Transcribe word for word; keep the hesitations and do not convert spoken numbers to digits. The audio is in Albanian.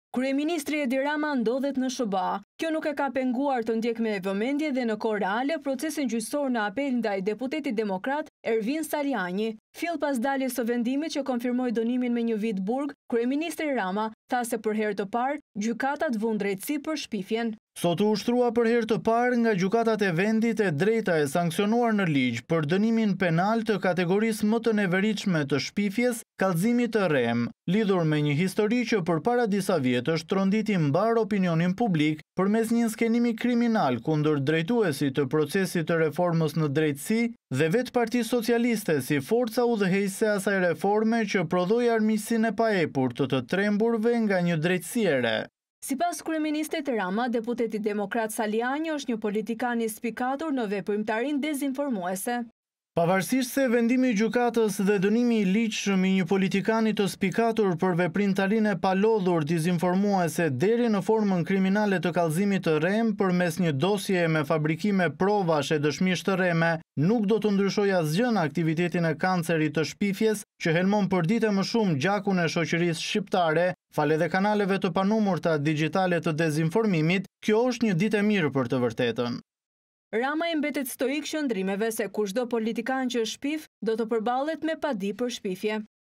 Kryeministri Edi Rama ndodhet në S B A. Kjo nuk e ka penguar të ndjek me vëmendje dhe në kohë reale procesin gjyqësor në apel ndaj deputetit demokrat Ervin Saliani. Fill pas daljes së vendimit që konfirmoi dënimin me një vit burg, kryeministri Rama tha se për herë të parë gjykatat vënë drejtësi për shpifjen. Sot u ushtrua për herë të parë nga gjykatat e vendit e drejta e sankcionuar në ligj për dënimin penal të kategorisë më të neveritshme të shpifjes, kallëzimit të rrem, lidhur me një histori që përpara disa vjetësh tronditi mbar opinionin publik përmes një skenimi kriminal kundër drejtuesit të procesit të reformës në drejtësi dhe vetë Partisë Socialiste si forca udhëheqëse e asaj reforme që prodhoi armiqsinë e paepur të të tremburve nga një drejtësi e re. Sipas kryeministit Rama, deputeti demokrat Saliani është një politikan i spikatur në veprimtarinë dezinformuese. Pavarësisht se vendimi i gjykatës dhe dënimi i ligjshëm i një politikani të spikatur për veprimtarinë e palodhur dezinformuese deri në formën kriminale të kallëzimit të rrem përmes një dosje me fabrikime provash e dëshmish të rreme, nuk do të ndryshojë asgjë në aktivitetin e kancerit të shpifjes që helmon përditje më shumë gjakun e shoqërisë shqiptare, fal edhe kanaleve të panumurta digjitale të dezinformimit. Kjo është një ditë e mirë për të vërtetën. Rama i mbetet stoik qëndrimeve se kushdo politikan që shpif do të përballet me padi për shpifje.